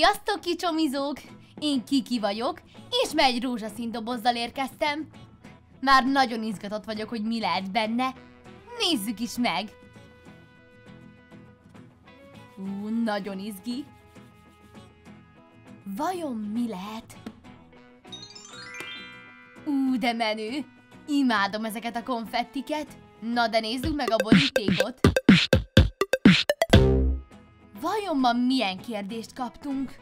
Sziasztok, kicsomizók! Én Kiki vagyok, és egy rózsaszín dobozzal érkeztem. Már nagyon izgatott vagyok, hogy mi lehet benne. Nézzük is meg! Nagyon izgi. Vajon mi lehet? De menő! Imádom ezeket a konfettiket. Na de nézzük meg a borítékot. Vajon ma milyen kérdést kaptunk?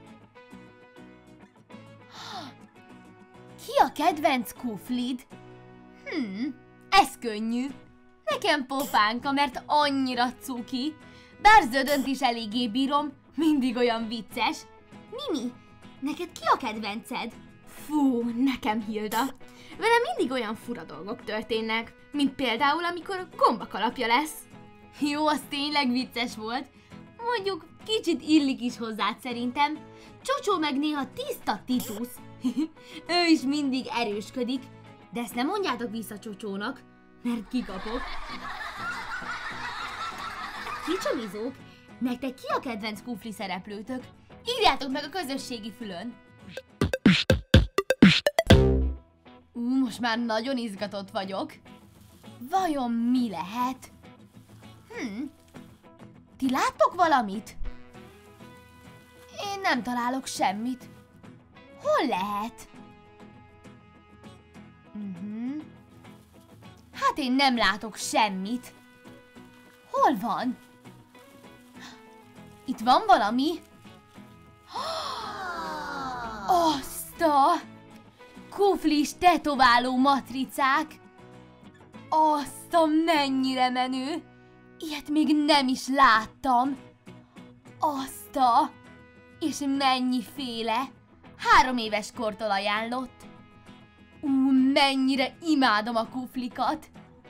Ki a kedvenc kuflid? Ez könnyű. Nekem Pofánka, mert annyira cuki. Bár Zödönt is eléggé bírom, mindig olyan vicces. Mimi, neked ki a kedvenced? Fú, nekem Hilda. Vele mindig olyan fura dolgok történnek, mint például, amikor gombakalapja lesz. Jó, az tényleg vicces volt. Mondjuk kicsit illik is hozzád szerintem. Csocsó meg néha tiszta Titus. Ő is mindig erősködik. De ezt nem mondjátok vissza Csocsónak, mert kikapok. Kicsomizók, nektek ki a kedvenc kufli szereplőtök? Írjátok meg a közösségi fülön. Most már nagyon izgatott vagyok. Vajon mi lehet? Ti láttok valamit? Én nem találok semmit. Hol lehet? Hát én nem látok semmit. Hol van? Itt van valami? Azt a kuflis tetováló matricák. Azt a mennyire menő. Ilyet még nem is láttam. Azt a... És mennyiféle. 3 éves kortól ajánlott. Mennyire imádom a kuflikat.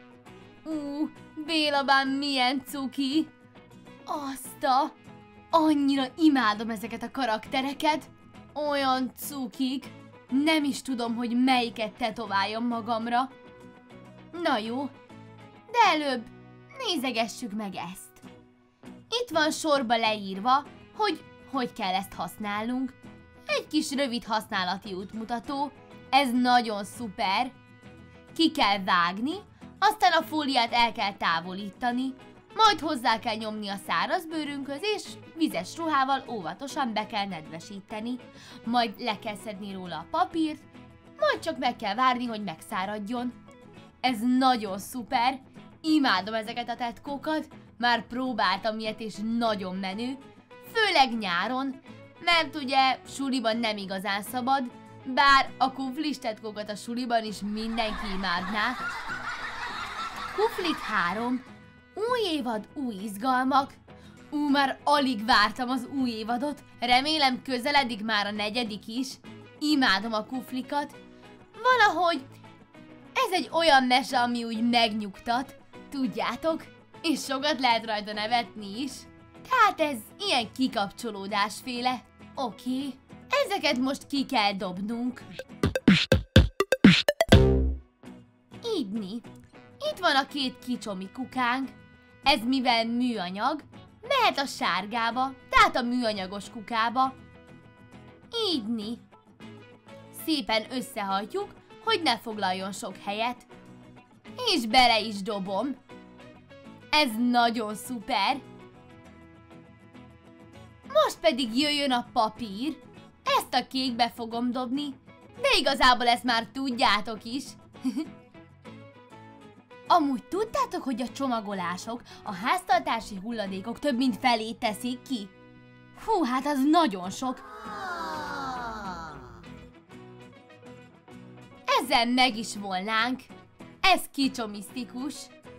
Bélabám milyen cuki. Azt a... Annyira imádom ezeket a karaktereket. Olyan cukik. Nem is tudom, hogy melyiket tetováljam magamra. Na jó. De előbb nézegessük meg ezt. Itt van sorba leírva, hogy kell ezt használnunk. Egy kis rövid használati útmutató. Ez nagyon szuper. Ki kell vágni, aztán a fóliát el kell távolítani, majd hozzá kell nyomni a száraz bőrünkhöz, és vizes ruhával óvatosan be kell nedvesíteni. Majd le kell szedni róla a papírt, majd csak meg kell várni, hogy megszáradjon. Ez nagyon szuper. Imádom ezeket a tetkókat, már próbáltam ilyet, és nagyon menő. Főleg nyáron, mert ugye suliban nem igazán szabad, bár a kuflis tetkókat a suliban is mindenki imádná. Kuflik 3. Új évad, új izgalmak. Már alig vártam az új évadot. Remélem közeledik már a 4. is. Imádom a kuflikat. Valahogy ez egy olyan mese, ami úgy megnyugtat. Tudjátok? És sokat lehet rajta nevetni is. Tehát ez ilyen kikapcsolódásféle. Oké. Ezeket most ki kell dobnunk. Ígyni. Itt van a 2 kicsomi kukánk. Ez mivel műanyag, mehet a sárgába, tehát a műanyagos kukába. Ígyni. Szépen összehajtjuk, hogy ne foglaljon sok helyet. És bele is dobom. Ez nagyon szuper. Most pedig jöjjön a papír. Ezt a kékbe fogom dobni, de igazából ezt már tudjátok is. Amúgy tudtátok, hogy a csomagolások, a háztartási hulladékok több mint felét teszik ki? Hú, hát az nagyon sok. Ezzel meg is volnánk. Ez kicsomisztikus.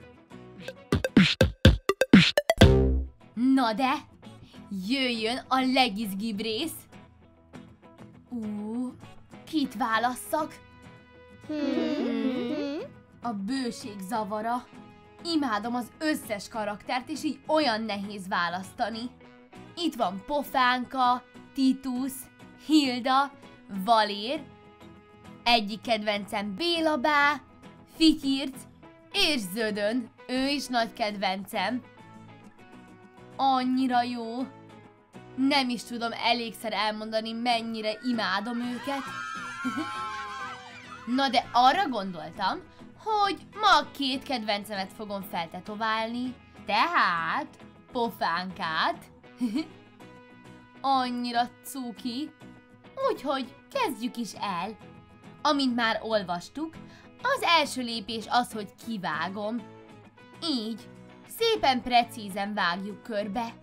Na de, jöjjön a legizgibb rész. Kit válasszak? A bőség zavara. Imádom az összes karaktert, és így olyan nehéz választani. Itt van Pofánka, Titus, Hilda, Valér, egyik kedvencem Bélabá, Fityirc és Zödön. Ő is nagy kedvencem. Annyira jó. Nem is tudom elégszer elmondani, mennyire imádom őket. Na de arra gondoltam, hogy ma a 2 kedvencemet fogom feltetoválni, tehát pofánkát. Annyira cuki. Úgyhogy kezdjük is el. Amint már olvastuk, az első lépés az, hogy kivágom. Így, szépen precízen vágjuk körbe.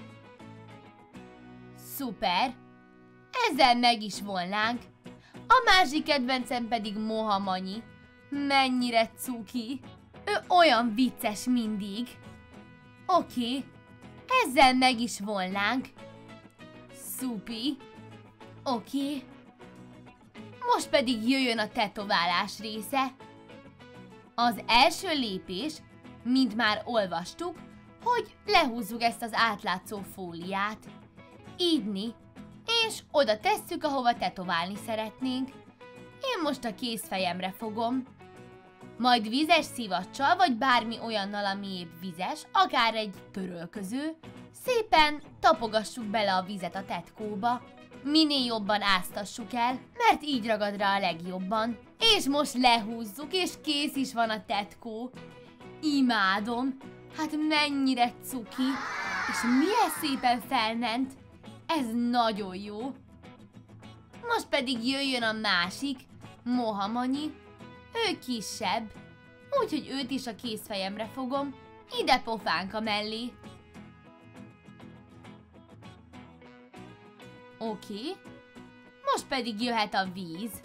Szuper! Ezzel meg is volnánk. A másik kedvencem pedig Mohamanyi. Mennyire cuki. Ő olyan vicces mindig. Oké, ezzel meg is volnánk. Szupi. Oké. Most pedig jöjjön a tetoválás része. Az első lépés, mint már olvastuk, hogy lehúzzuk ezt az átlátszó fóliát. Ídni, és oda tesszük, ahova tetoválni szeretnénk. Én most a kézfejemre fogom. Majd vizes szivacsal, vagy bármi olyannal, ami épp vizes, akár egy törölköző, szépen tapogassuk bele a vizet a tetkóba. Minél jobban áztassuk el, mert így ragad rá a legjobban. És most lehúzzuk, és kész is van a tetkó. Imádom, hát mennyire cuki, és milyen szépen felment. Ez nagyon jó. Most pedig jöjjön a másik, Mohamanyi. Ő kisebb, úgyhogy őt is a kézfejemre fogom, ide pofánka mellé. Oké, most pedig jöhet a víz.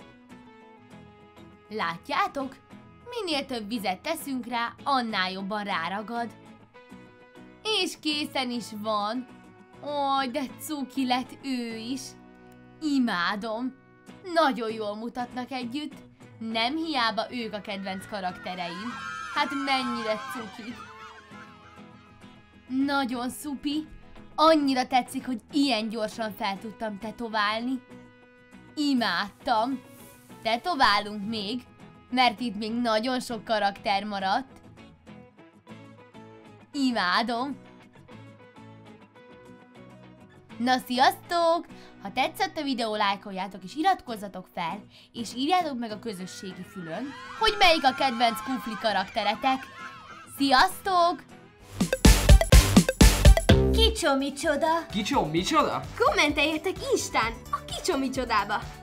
Látjátok? Minél több vizet teszünk rá, annál jobban ráragad. És készen is van. Ó, de cuki lett ő is. Imádom. Nagyon jól mutatnak együtt. Nem hiába ők a kedvenc karaktereim. Hát mennyire cuki. Nagyon szupi. Annyira tetszik, hogy ilyen gyorsan fel tudtam tetoválni. Imádtam. Tetoválunk még, mert itt még nagyon sok karakter maradt. Imádom. Na sziasztok! Ha tetszett a videó, lájkoljátok és iratkozzatok fel, és írjátok meg a közösségi fülön, hogy melyik a kedvenc kufli karakteretek. Sziasztok! Kicsomicsoda! Kicsomicsoda? Kommenteljetek Instán a Kicsomicsodába!